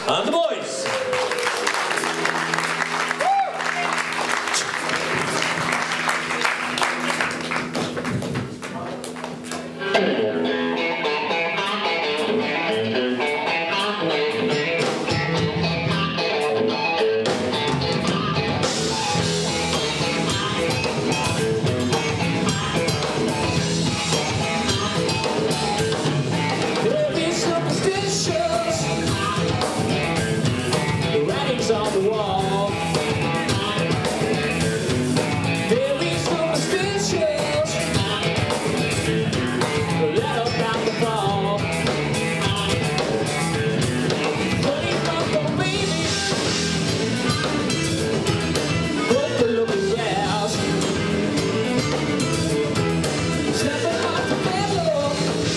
And the boys. On the wall, very superstitious, let us down the fall. Honey, come baby, put the looking glass, step out the middle,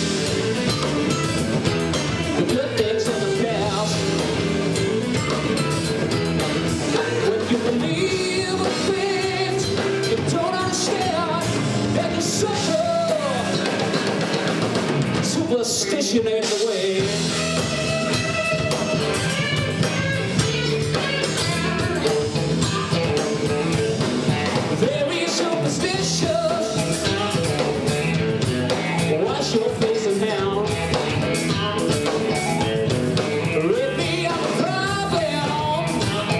the good things in the past. You believe in things you don't understand, and you suffer. Superstition ain't the way. Very superstitious. Wash your face and hand. Rid me of the problem.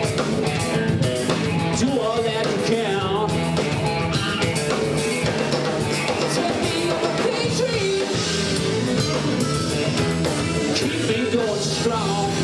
Do all that you can. Take me on a daydream. Keep me going strong.